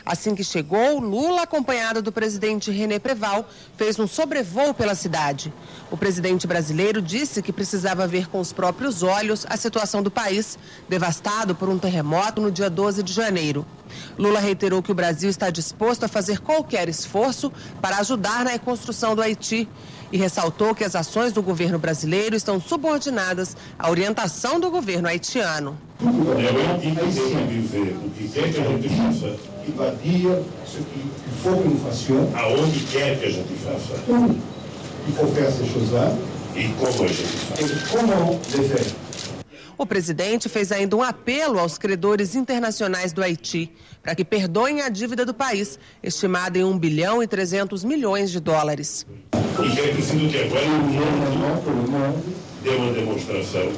Assim que chegou, Lula, acompanhado do presidente René Préval, fez um sobrevoo pela cidade. O presidente brasileiro disse que precisava ver com os próprios olhos a situação do país, devastado por um terremoto no dia 12 de janeiro. Lula reiterou que o Brasil está disposto a fazer qualquer esforço para ajudar na reconstrução do Haiti e ressaltou que as ações do governo brasileiro estão subordinadas à orientação do governo haitiano. É o Haiti que tem que dizer o que quer que a gente faça, que vai dire ce qu'il faut que nous fassions, aonde quer que a gente faça, il faut faire ces choses-là, e como a gente faz. et comment les faire. O presidente fez ainda um apelo aos credores internacionais do Haiti para que perdoem a dívida do país, estimada em 1 bilhão e 300 milhões de dólares. E que é preciso que agora o mundo dê uma demonstração,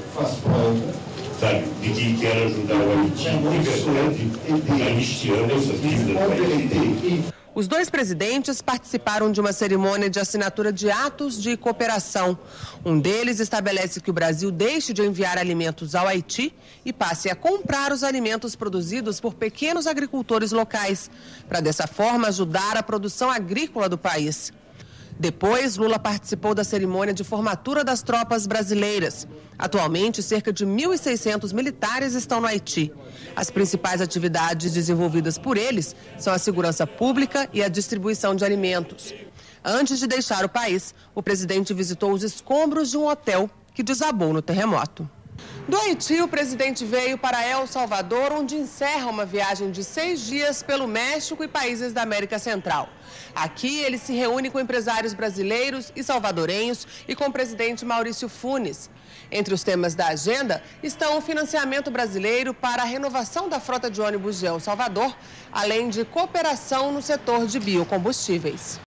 sabe, de que quer ajudar o Haiti de verdade, anistiando essas dívidas do Haiti. Os dois presidentes participaram de uma cerimônia de assinatura de atos de cooperação. Um deles estabelece que o Brasil deixe de enviar alimentos ao Haiti e passe a comprar os alimentos produzidos por pequenos agricultores locais, para dessa forma ajudar a produção agrícola do país. Depois, Lula participou da cerimônia de formatura das tropas brasileiras. Atualmente, cerca de 1.600 militares estão no Haiti. As principais atividades desenvolvidas por eles são a segurança pública e a distribuição de alimentos. Antes de deixar o país, o presidente visitou os escombros de um hotel que desabou no terremoto. Do Haiti, o presidente veio para El Salvador, onde encerra uma viagem de 6 dias pelo México e países da América Central. Aqui, ele se reúne com empresários brasileiros e salvadorenhos e com o presidente Maurício Funes. Entre os temas da agenda estão o financiamento brasileiro para a renovação da frota de ônibus de El Salvador, além de cooperação no setor de biocombustíveis.